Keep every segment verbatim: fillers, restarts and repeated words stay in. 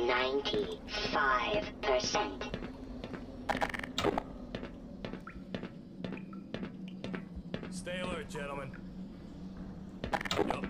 ninety-five percent. Stay alert, gentlemen. Yup.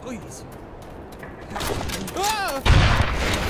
Please. Ah!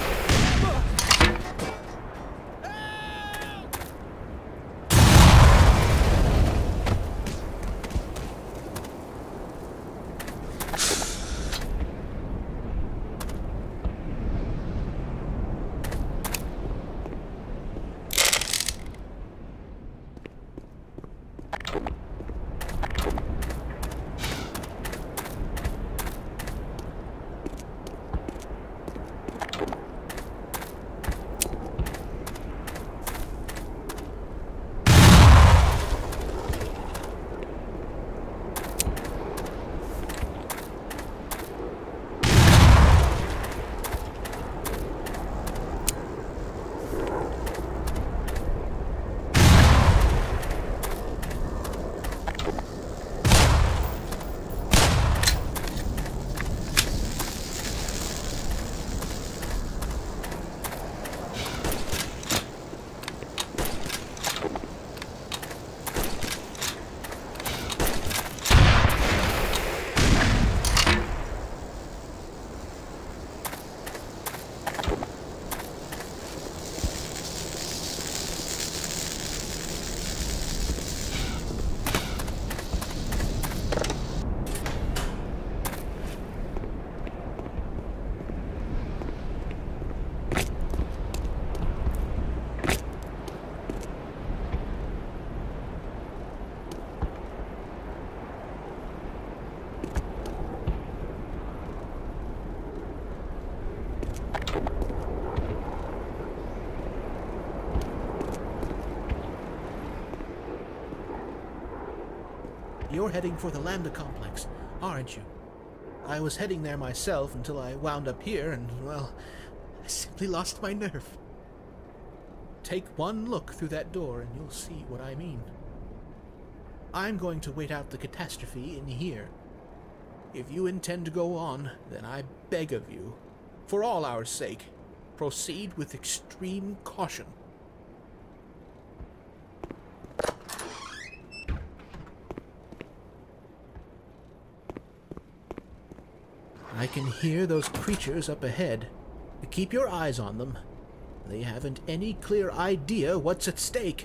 You're heading for the Lambda complex, aren't you? I was heading there myself until I wound up here and, well, I simply lost my nerve. Take one look through that door and you'll see what I mean. I'm going to wait out the catastrophe in here. If you intend to go on, then I beg of you, for all our sake, proceed with extreme caution. I can hear those creatures up ahead. Keep your eyes on them. They haven't any clear idea what's at stake.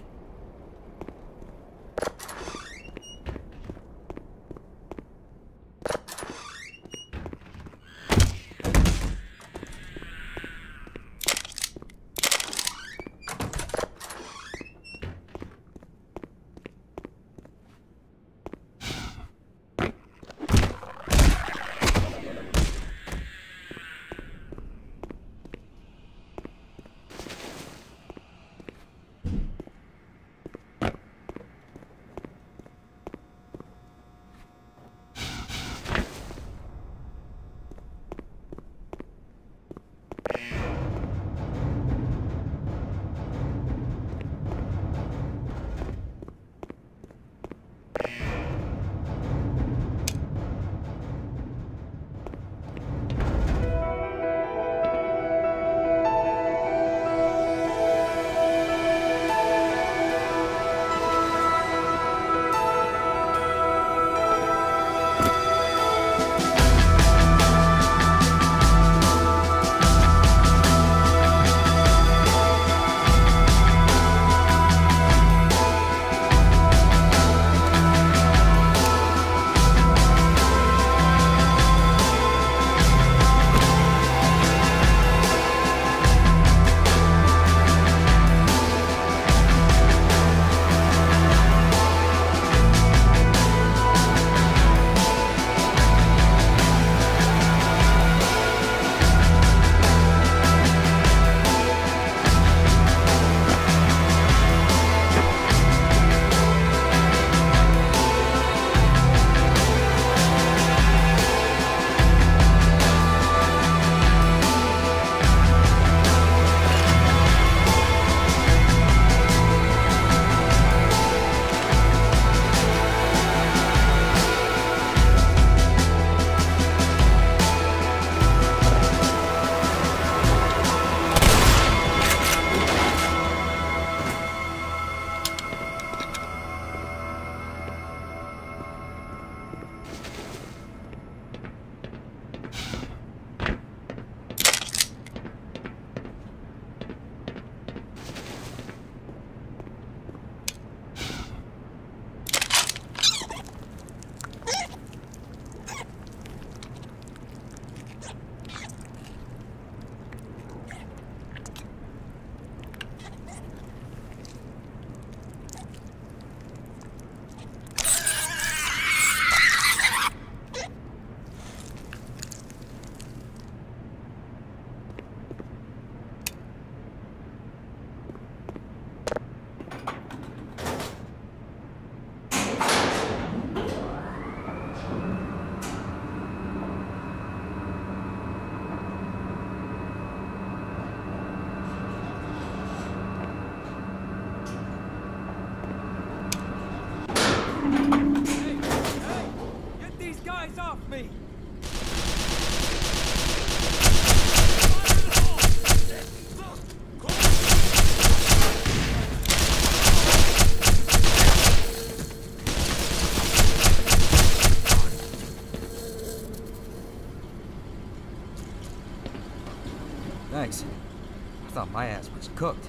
Thanks. I thought my ass was cooked.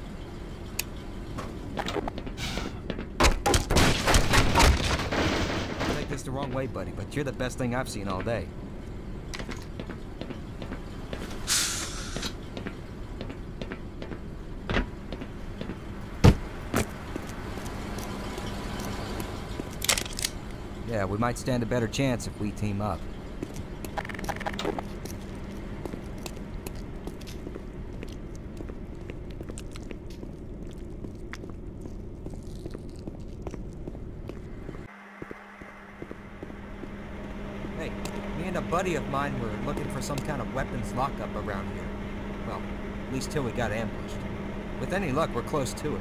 Don't take this the wrong way, buddy, but you're the best thing I've seen all day. Yeah, we might stand a better chance if we team up. Hey, me and a buddy of mine were looking for some kind of weapons lockup around here. Well, at least till we got ambushed. With any luck, we're close to it.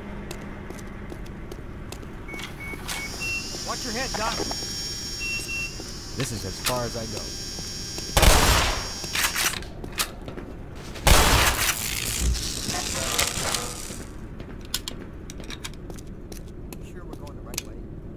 Watch your head, Doc. This is as far as I go. You sure we're going the right way?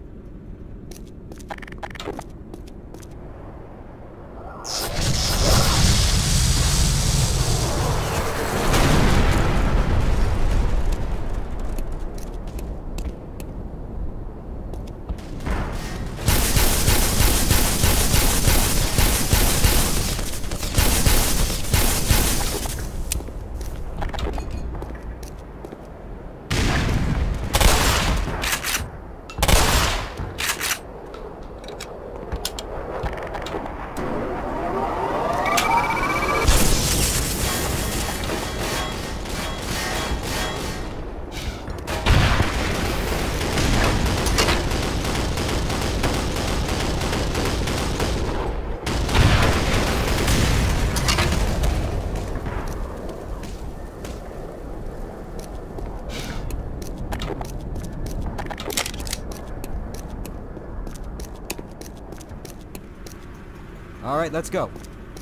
All right, let's go.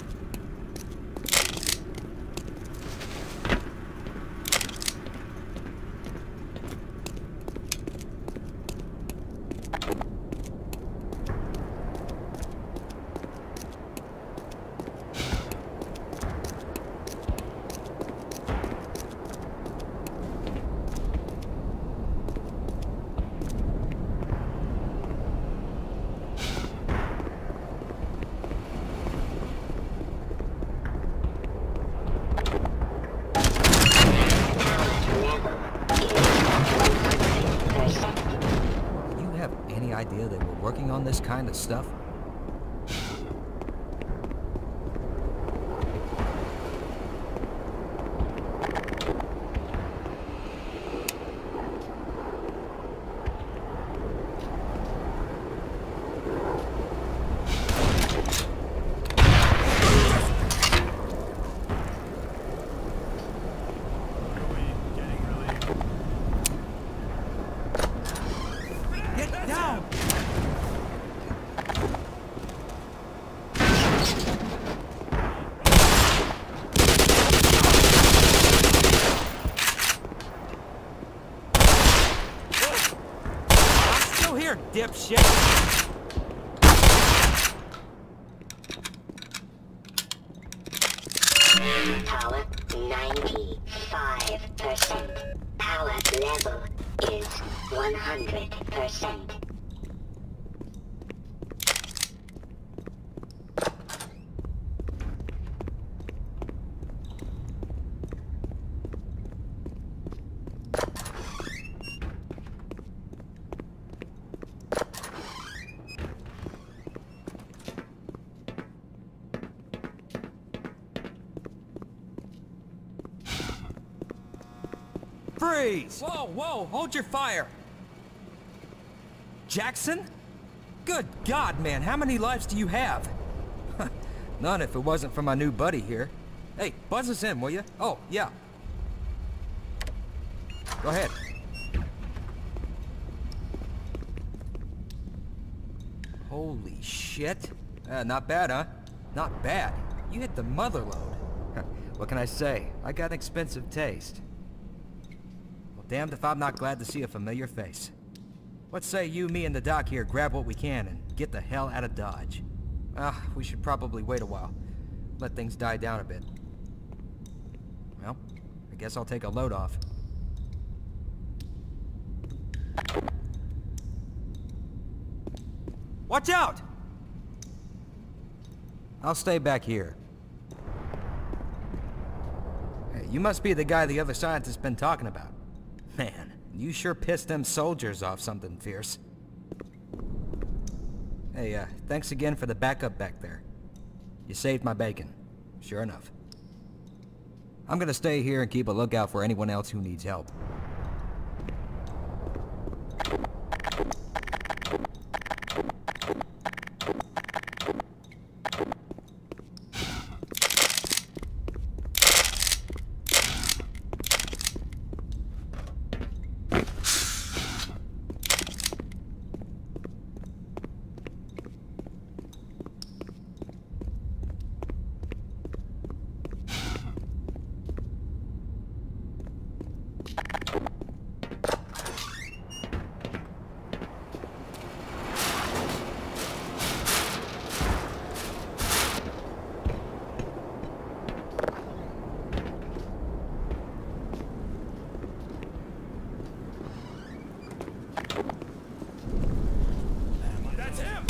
Idea they were working on this kind of stuff? Dipshit. Power ninety-five percent. Power level is one hundred percent. Freeze! Whoa, whoa, hold your fire! Jackson? Good God, man, how many lives do you have? None if it wasn't for my new buddy here. Hey, buzz us in, will you? Oh, yeah. Go ahead. Holy shit. Uh, not bad, huh? Not bad. You hit the mother load. What can I say? I got an expensive taste. Damned if I'm not glad to see a familiar face. Let's say you, me, and the doc here grab what we can and get the hell out of Dodge. Ah, we should probably wait a while. Let things die down a bit. guess I'll take a load off. Watch out! I'll stay back here. Hey, you must be the guy the other scientist's been talking about. Man, you sure pissed them soldiers off something fierce. Hey, uh, thanks again for the backup back there. You saved my bacon. Sure enough. I'm gonna stay here and keep a lookout for anyone else who needs help. That's him!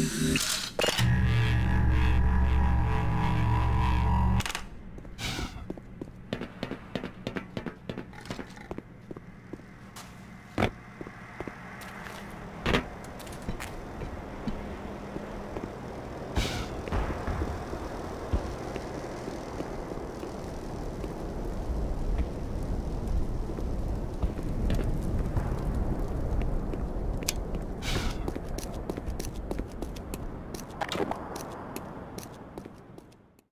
Freeman.